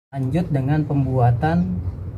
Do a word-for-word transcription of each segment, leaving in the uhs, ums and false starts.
Lanjut dengan pembuatan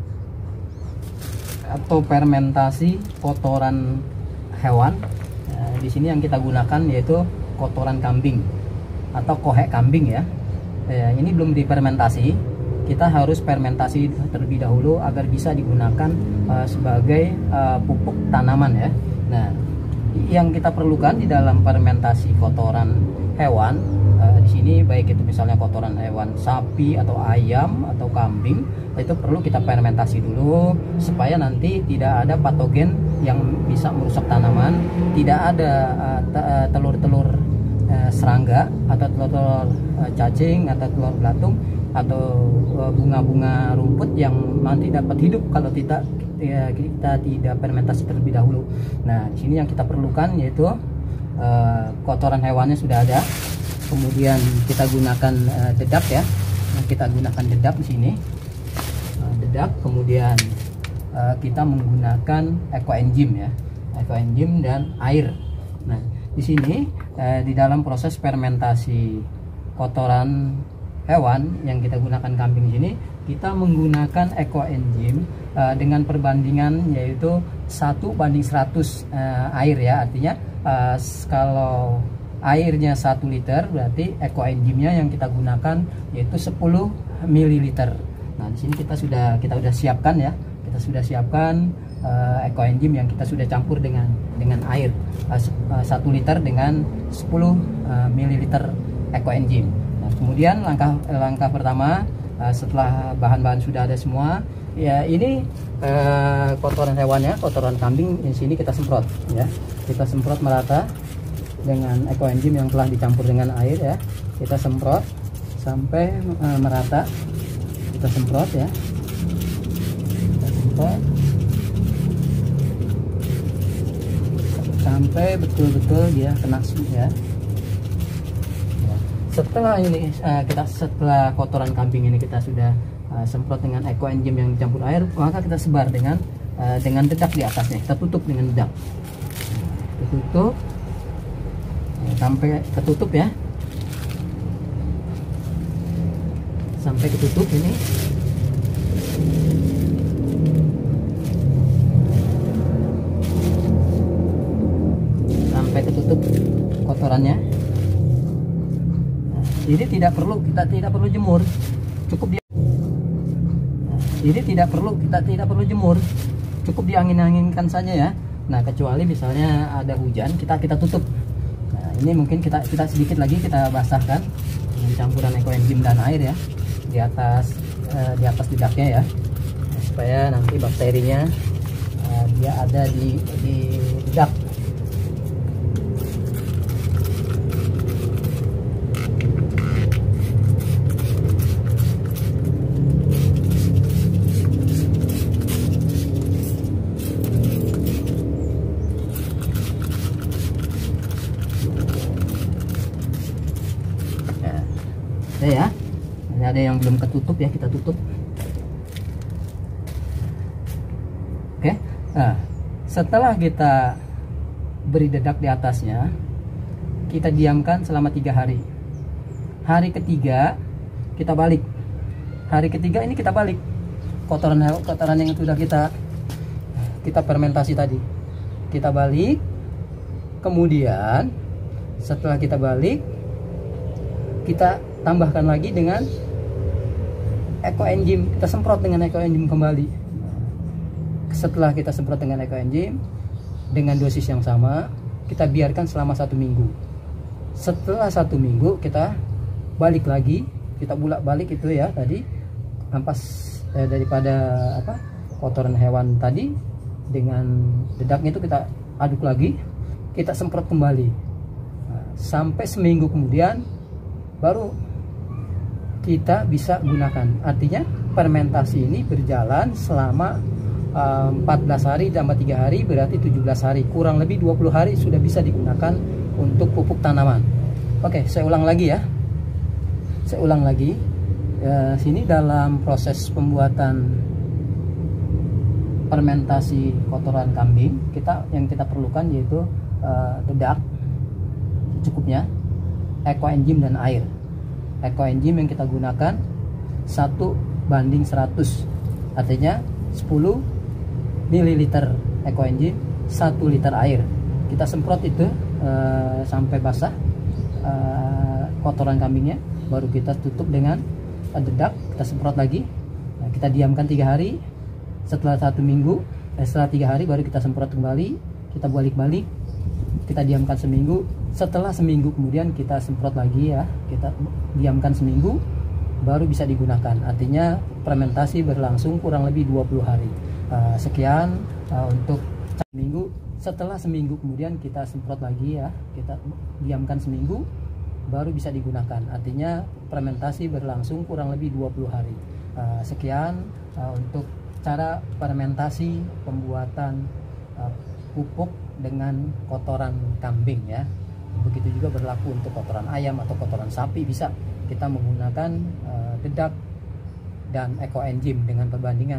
atau fermentasi kotoran hewan. Nah, di sini yang kita gunakan yaitu kotoran kambing atau kohek kambing ya. Eh, ini belum difermentasi. Kita harus fermentasi terlebih dahulu agar bisa digunakan uh, sebagai uh, pupuk tanaman ya. Nah, yang kita perlukan di dalam fermentasi kotoran hewan uh, di sini baik itu misalnya kotoran hewan sapi atau ayam atau kambing, itu perlu kita fermentasi dulu supaya nanti tidak ada patogen yang bisa merusak tanaman, tidak ada telur-telur uh, uh, serangga atau telur-telur uh, cacing atau telur belatung atau bunga-bunga rumput yang nanti dapat hidup kalau tidak ya, kita tidak fermentasi terlebih dahulu. Nah, di sini yang kita perlukan yaitu uh, kotoran hewannya sudah ada. Kemudian kita gunakan uh, dedak ya. Nah, kita gunakan dedak di sini. Uh, dedak, kemudian uh, kita menggunakan ekoenzim ya. Ekoenzim dan air. Nah, di sini uh, di dalam proses fermentasi kotoran hewan yang kita gunakan kambing sini, kita menggunakan ekoenzim uh, dengan perbandingan yaitu satu banding seratus uh, air ya. Artinya uh, kalau airnya satu liter berarti ekoenzimnya yang kita gunakan yaitu sepuluh mililiter. Nah, di sini kita sudah kita sudah siapkan ya. Kita sudah siapkan uh, ekoenzim yang kita sudah campur dengan dengan air uh, satu liter dengan sepuluh mililiter ekoenzim. Nah, kemudian langkah langkah pertama uh, setelah bahan-bahan sudah ada semua, ya ini uh, kotoran hewannya, kotoran kambing di sini kita semprot ya. Kita semprot merata dengan ekoenzim yang telah dicampur dengan air ya. Kita semprot sampai uh, merata. Kita semprot ya. Kita semprot sampai betul-betul dia kena ya. Setelah ini uh, kita setelah kotoran kambing ini kita sudah uh, semprot dengan ekoenzim yang dicampur air, maka kita sebar dengan uh, dengan dedak di atasnya. Kita tutup dengan dedak. Kita tutup uh, sampai ketutup ya. Sampai ketutup ini. Sampai ketutup kotorannya. Jadi tidak perlu kita tidak perlu jemur, cukup di jadi tidak perlu kita tidak perlu jemur, cukup diangin-anginkan saja ya. Nah, kecuali misalnya ada hujan, kita kita tutup. Nah, ini mungkin kita kita sedikit lagi kita basahkan dengan campuran ekoenzim dan air ya di atas eh, di atas dedaknya ya, supaya nanti bakterinya eh, dia ada di di dedak. Ya, ini ada yang belum ketutup ya, kita tutup. Oke, nah setelah kita beri dedak di atasnya, kita diamkan selama tiga hari. Hari ketiga kita balik. Hari ketiga ini kita balik kotoran kotoran yang sudah kita kita fermentasi tadi. Kita balik. Kemudian setelah kita balik, kita tambahkan lagi dengan ekoenzim. Kita semprot dengan ekoenzim kembali. Setelah kita semprot dengan ekoenzim dengan dosis yang sama, kita biarkan selama satu minggu. Setelah satu minggu kita balik lagi, kita bolak-balik itu ya tadi ampas eh, daripada apa kotoran hewan tadi dengan dedaknya itu kita aduk lagi, kita semprot kembali. Nah, sampai seminggu kemudian baru kita bisa gunakan. Artinya fermentasi ini berjalan selama um, empat belas hari tambah tiga hari berarti tujuh belas hari, kurang lebih dua puluh hari sudah bisa digunakan untuk pupuk tanaman. Oke, saya ulang lagi ya. Saya ulang lagi. Ya, sini dalam proses pembuatan fermentasi kotoran kambing, kita yang kita perlukan yaitu uh, dedak cukupnya, ekoenzim dan air. Ekoenzim yang kita gunakan satu banding seratus, artinya sepuluh mililiter ekoenzim satu liter air. Kita semprot itu uh, sampai basah uh, kotoran kambingnya, baru kita tutup dengan dedak, kita semprot lagi. Nah, kita diamkan tiga hari. Setelah satu minggu, eh, setelah tiga hari baru kita semprot kembali. Kita balik-balik, kita diamkan seminggu. Setelah seminggu kemudian kita semprot lagi ya, kita diamkan seminggu baru bisa digunakan. Artinya fermentasi berlangsung kurang lebih dua puluh hari. Uh, sekian uh, untuk seminggu. Setelah seminggu kemudian kita semprot lagi ya, kita diamkan seminggu baru bisa digunakan. Artinya fermentasi berlangsung kurang lebih dua puluh hari. Uh, sekian uh, untuk cara fermentasi pembuatan uh, pupuk dengan kotoran kambing ya. Begitu juga berlaku untuk kotoran ayam atau kotoran sapi, bisa kita menggunakan uh, dedak dan ekoenzim dengan perbandingan